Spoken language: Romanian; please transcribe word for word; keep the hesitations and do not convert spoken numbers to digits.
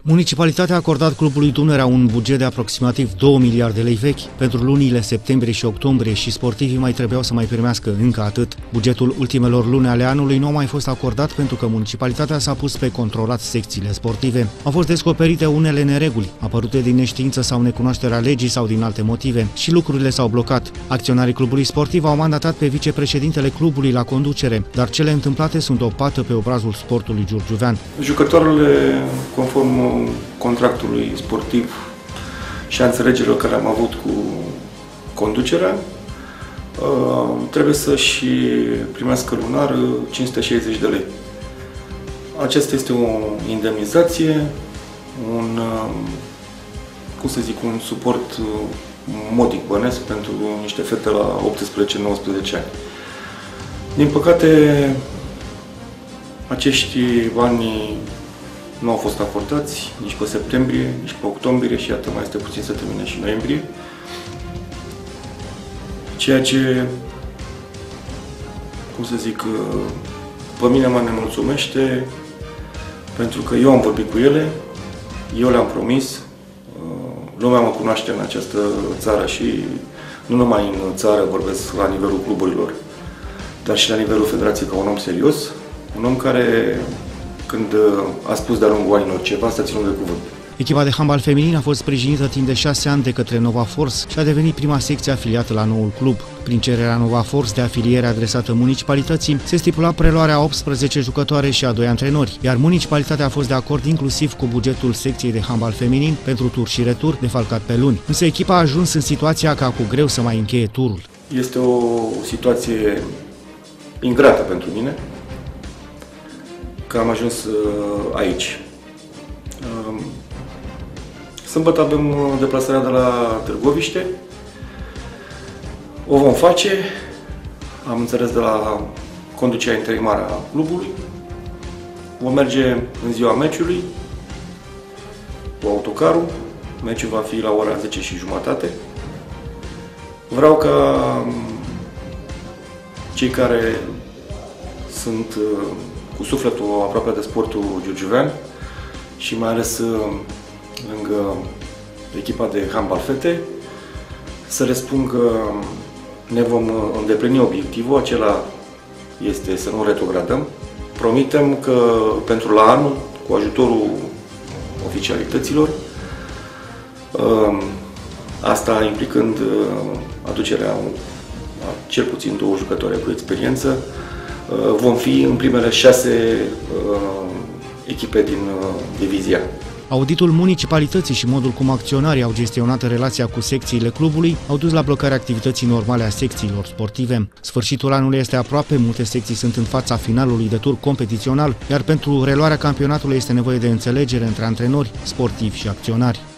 Municipalitatea a acordat clubului Dunărea un buget de aproximativ două miliarde lei vechi pentru lunile septembrie și octombrie și sportivii mai trebuiau să mai primească încă atât. Bugetul ultimelor luni ale anului nu a mai fost acordat pentru că municipalitatea s-a pus pe controlat secțiile sportive. Au fost descoperite unele nereguli, apărute din neștiință sau necunoașterea legii sau din alte motive, și lucrurile s-au blocat. Acționarii clubului sportiv au mandatat pe vicepreședintele clubului la conducere, dar cele întâmplate sunt o pată pe obrazul sportului giurgiuvean. Jucătoarele, conform contractului sportiv și a înțelegerilor care am avut cu conducerea, trebuie să-și primească lunar cinci sute șaizeci de lei. Aceasta este o indemnizație, un, cum să zic, un suport modic bănesc pentru niște fete la optsprezece nouăsprezece ani. Din păcate, acești bani nu au fost acordați nici pe septembrie, nici pe octombrie și iată mai este puțin să termine și noiembrie. Ceea ce, cum să zic, pe mine mă nemulțumește, pentru că eu am vorbit cu ele, eu le-am promis, lumea mă cunoaște în această țară și nu numai în țară vorbesc la nivelul cluburilor, dar și la nivelul federației ca un om serios, un om care, când a spus de-a lungul anilor ceva, s-a ținut de cuvânt. Echipa de handbal feminin a fost sprijinită timp de șase ani de către Nova Force și a devenit prima secție afiliată la noul club. Prin cererea Nova Force de afiliere adresată municipalității, se stipula preluarea a optsprezece jucătoare și a doi antrenori, iar municipalitatea a fost de acord inclusiv cu bugetul secției de handbal feminin pentru tur și retur, defalcat pe luni. Însă echipa a ajuns în situația ca cu greu să mai încheie turul. Este o situație ingrată pentru mine, că am ajuns aici. Sâmbătă avem deplasarea de la Târgoviște. O vom face, am înțeles de la conducerea interimară a clubului. Vom merge în ziua meciului cu autocarul. Meciul va fi la ora zece și jumătate. Vreau ca cei care sunt cu sufletul aproape de sportul giurgiuvean și mai ales lângă echipa de handbal fete, să le spun că ne vom îndeplini obiectivul, acela este să nu retrogradăm. Promitem că pentru la anul, cu ajutorul oficialităților, asta implicând aducerea a cel puțin două jucătoare cu experiență, vom fi în primele șase echipe din divizia. Auditul municipalității și modul cum acționarii au gestionat relația cu secțiile clubului au dus la blocarea activității normale a secțiilor sportive. Sfârșitul anului este aproape, multe secții sunt în fața finalului de tur competițional, iar pentru reluarea campionatului este nevoie de înțelegere între antrenori, sportivi și acționari.